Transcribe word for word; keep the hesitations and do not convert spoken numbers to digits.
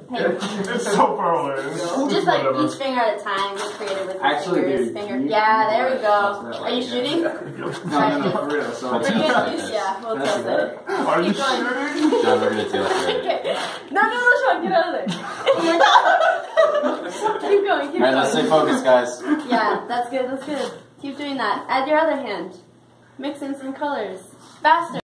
Pink. It's so far away. Just like each finger at a time. Get creative with your Actually, fingers. dude, Finger. you- Yeah, there we go. That, Are you like, shooting? No, no, no, for real. So We're good use, yeah. We'll That's test it. Are you Keep going. shooting? No, we're gonna do it. Okay. No, no, no, Sean, get out of there. Oh my god. Keep going, keep Alright, let's going. stay focused, guys. Yeah, that's good, that's good. Keep doing that. Add your other hand. Mix in some colors. Faster.